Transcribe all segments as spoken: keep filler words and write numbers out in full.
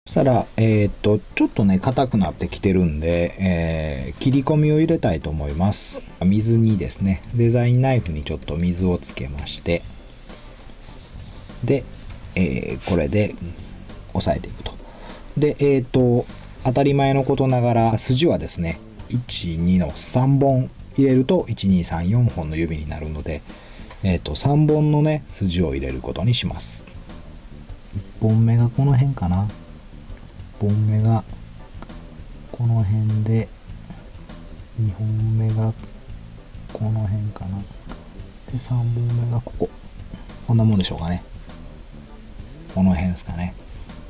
そしたら、えー、っと、ちょっとね、硬くなってきてるんで、えー、切り込みを入れたいと思います。水にですね、デザインナイフにちょっと水をつけまして、で、えー、これで押さえていくと。で、えー、っと、当たり前のことながら、筋はですね、いち、にのさんぼん入れると、いち、に、さん、よんほんの指になるので、えー、っと、さんぼんのね、筋を入れることにします。いっぽんめがこの辺かな。いっぽんめがこの辺で、にほんめがこの辺かな。で、さんぼんめがここ。こんなもんでしょうかね。この辺ですかね。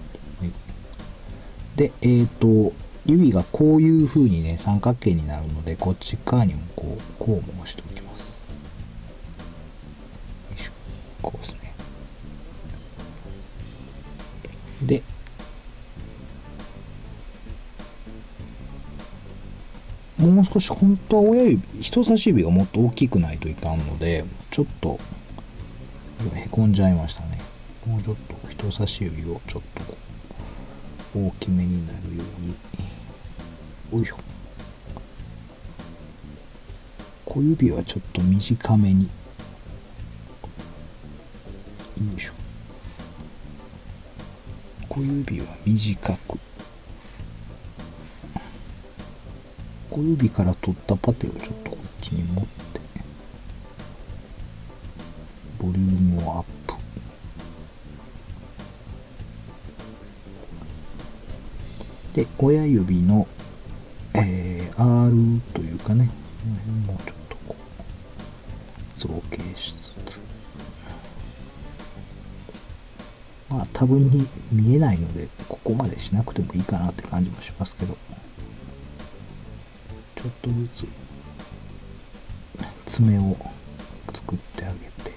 で、えっと、指がこういう風にね、三角形になるので、こっち側にもこう、こうも押しておきます。よいしょ。こうですね。で、もう少し本当は親指、人差し指がもっと大きくないといかんので、ちょっとへこんじゃいましたね。もうちょっと人差し指をちょっと大きめになるように。よいしょ。小指はちょっと短めに。よいしょ。小指は短く。小指から取ったパテをちょっとこっちに持って、ボリュームをアップ。で、親指の、えー、アール というかね、この辺もちょっとこう造形しつつ、まあ多分に見えないのでここまでしなくてもいいかなって感じもしますけど、ちょっとずつ爪を作ってあげて、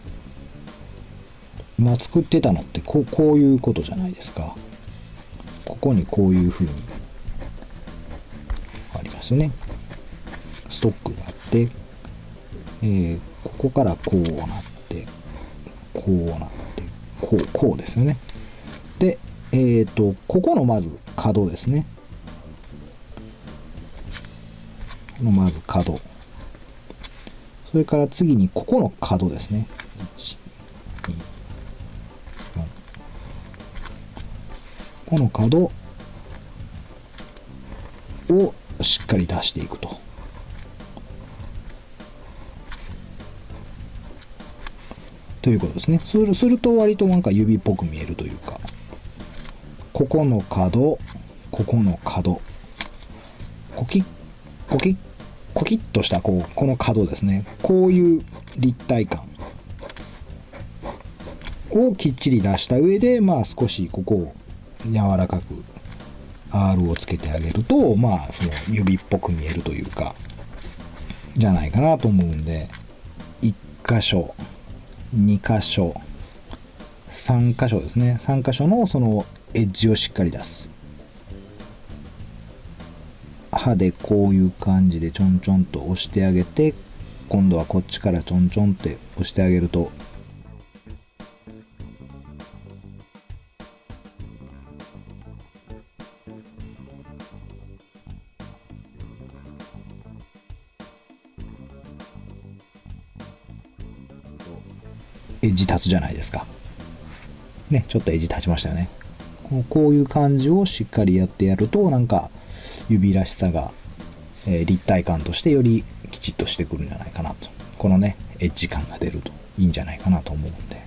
今作ってたのってこう、こういうことじゃないですか。ここにこういう風にありますよね。ストックがあって、えー、ここからこうなってこうなってこうこうですよね。で、えーとここのまず角ですね。このまず角、それから次にここの角ですね。いち、に、よん、この角をしっかり出していくと。ということですね。する、すると割となんか指っぽく見えるというか、ここの角、ここの角、コキッ、コキッ、コキッとしたこう、この角ですね。こういう立体感をきっちり出した上で、まあ少しここを柔らかく アール をつけてあげると、まあその指っぽく見えるというか、じゃないかなと思うんで、いっ箇所、に箇所、さん箇所ですね。さん箇所のそのエッジをしっかり出す。刃でこういう感じでちょんちょんと押してあげて、今度はこっちからちょんちょんって押してあげると、エッジ立つじゃないですか。ね、ちょっとエッジ立ちましたよね。こう、こういう感じをしっかりやってやると、なんか指らしさが、えー、立体感としてよりきちっとしてくるんじゃないかなと。このね、エッジ感が出るといいんじゃないかなと思うんで。